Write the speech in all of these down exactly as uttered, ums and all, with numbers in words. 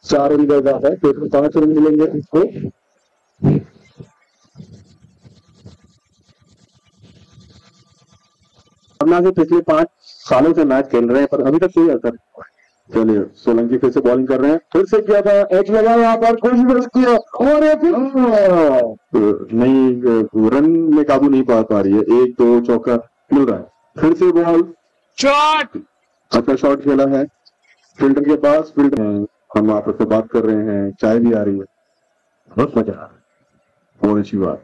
चार रन का है, फिर पांच रन मिलेंगे इसको। अपना से पिछले पांच सालों से मैच खेल रहे हैं पर अभी तक कोई असर। चलिए सोलंकी फिर से बॉलिंग कर रहे हैं, फिर से किया था एच लगा यहाँ पर, कोशिश किया और एक नहीं, रन में काबू नहीं पा पा रही है, एक दो चौका मिल रहा है। फिर से बॉल शॉट, अच्छा शॉट खेला है फील्डर के पास। फील्डर हम आपस में बात कर रहे हैं, चाय भी आ रही है, बहुत मजा आ रहा है, बहुत अच्छी बात।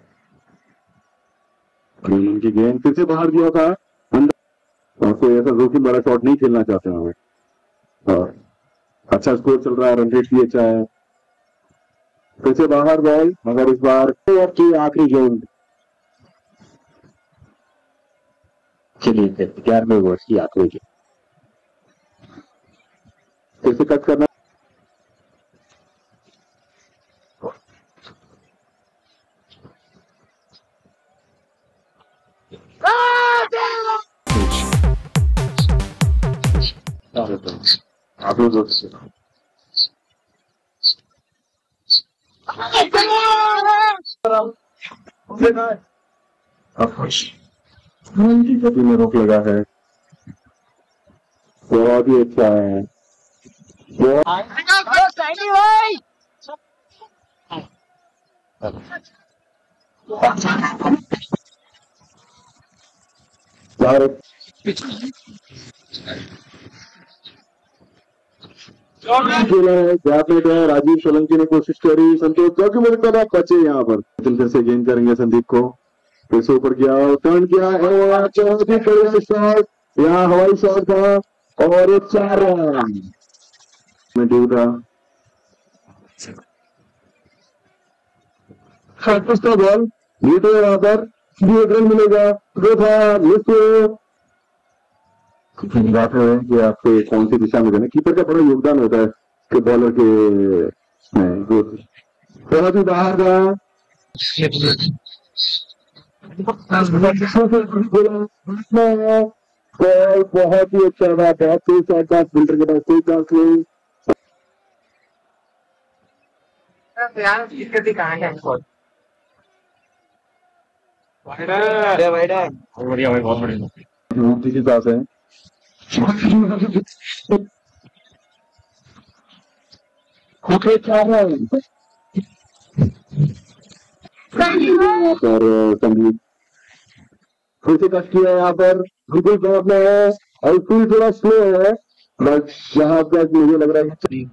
उनकी गेंद फिर से बाहर दिया था अंदर, और कोई ऐसा जोखिम बड़ा शॉट नहीं खेलना चाहते हैं हमें। और अच्छा स्कोर चल रहा है, रन रेट भी अच्छा है। फिर से बाहर बॉल, मगर इस बार की आखिरी गेंद। चलिए ग्यारहवें ओवर की आखिरी गेंद, फिर से कट करना। आप लोग में रोक लगा है, बहुत ही अच्छा है। खेला है, गैप में गया, राजीव सोलंकी ने कोशिश करी, संतोष क्योंकि मुझे पता आप बचे यहाँ पर। फिर से गेंद करेंगे संदीप को, फिर से ऊपर किया, टर्न किया, शॉट, यहाँ हवाई शॉट था और एक चार रन में ड्यू था। का बॉल नीट है, यहाँ पर एक रन मिलेगा, दो था बात है कि आपको कौन सी दिशा में देना। कीपर का बड़ा योगदान होता है कि बॉलर के बहुत ही बाहर का बहुत ही अच्छा था, बहुत ही शॉट, फिल्टर के पास कोई चांस नहीं। किसी पास है और संगीत फिर से टच किया यहाँ पर, बिल्कुल ड्रॉप में है और फील्ड थोड़ा स्लो है, बट यहाँ पर मुझे लग रहा है कि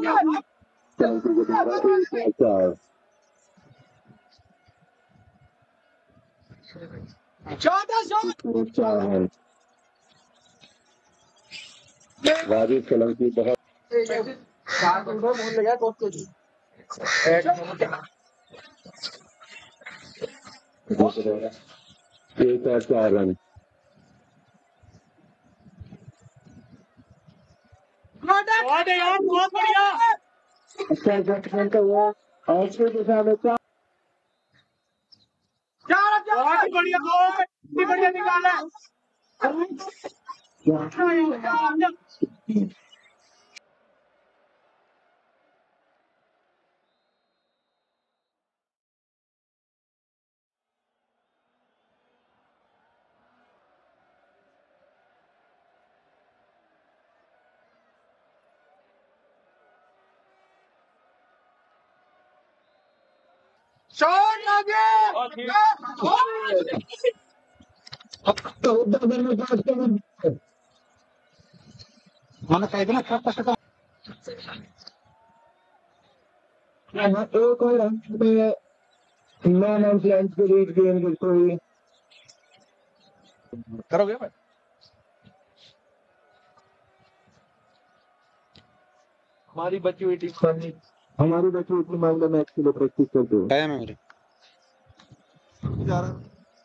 पेनल्टी के द्वारा एक चार चार रन। राजीव सोलंकी बहुत एक और चार रन। बहुत बढ़िया अच्छा जजमेंट हुआ और फिर दिशा में चार बहुत बढ़िया बहुत बढ़िया निकाला शॉट लगे mana kayak gini kata kata nah itu kau yang sampai nine and plans के बीच गेम के कोई करोगे भाई हमारी बची हुई टीम हमारी बच्ची इतनी मामले मैच के लिए प्रैक्टिस करते हैं है मेरे जा रहा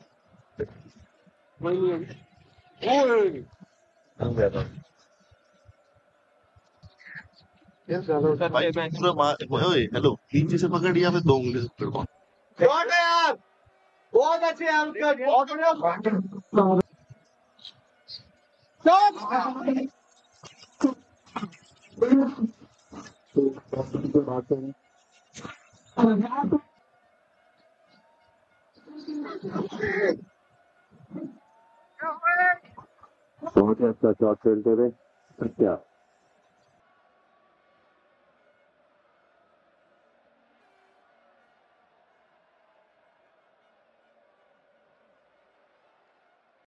वही है ओए हम गया था ये ज्यादा भाई पूरा मार ओए हेलो नीचे से पकड़ या फिर दो उंगली से पकड़ कौन शॉट है यार बहुत अच्छे यार उसका बहुत बढ़िया शॉट तो बात करें बहुत ही अच्छा शॉट खेलते थे क्या